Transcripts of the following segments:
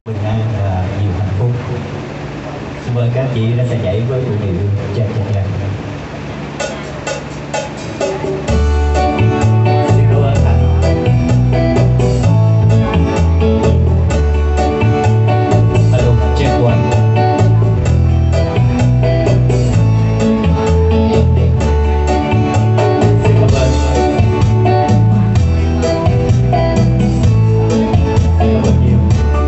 bình an và nhiều hạnh phúc. Xin mời các chị đã sẽ nhảy với vũ điệu cha cha cha. Xin cảm ơn anh. Hello, check one. Xin cảm ơn. Cảm ơn nhiều.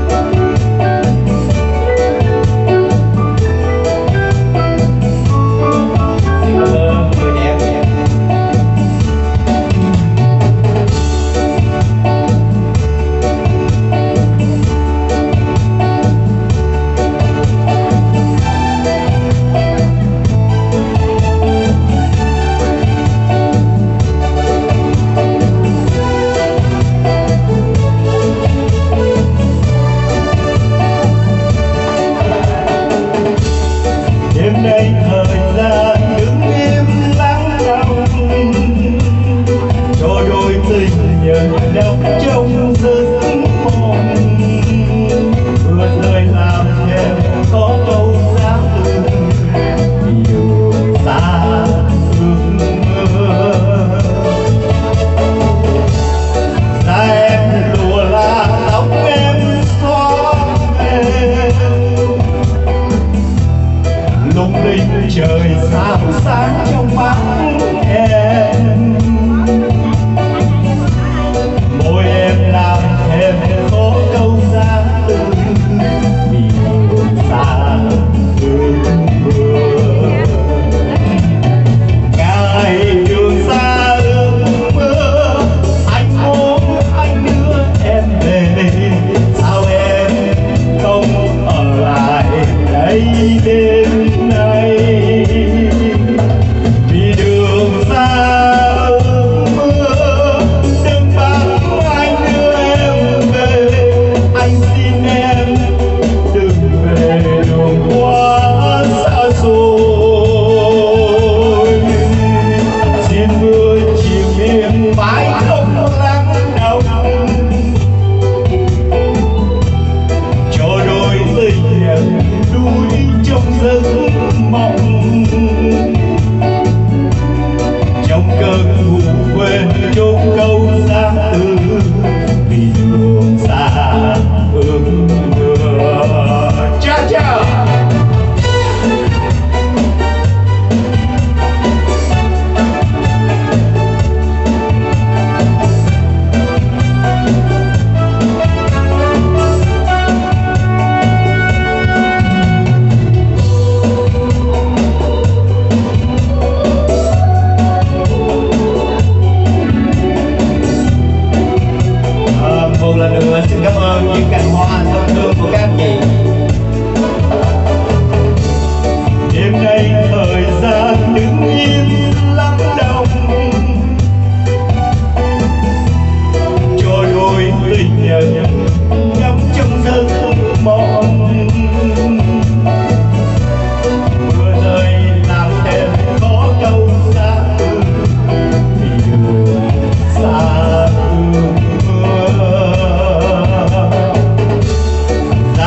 Trời sao sáng trong mắt em, môi em làm thêm có câu ra từ điều xa ước mơ. Ngày đường xa ước mơ, anh muốn anh đưa em về. Sao em không ở lại đây đêm nay? Trong cơn ngủ quên chốn câu xa từ vì đường xa ước mơ. Cha cha. Một lần nữa xin cảm ơn những cành hoa thân thương của các anh chị. Đêm nay thời gian đứng yên lắng động, cho đôi tình nhân ngắm trong giấc mộng. Mưa rơi làm thêm có câu xa vì đường xa ước mơ.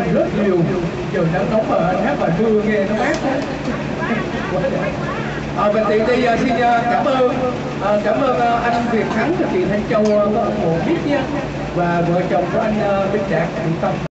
rất nhiều. Trời nắng nóng mà anh hát bài mưa nghe nó mát quá. Và tiện đây xin cảm ơn anh Việt Thắng và chị Thanh Châu có ủng hộ biết nha, và vợ chồng của anh Minh Đạt Thiện Tâm.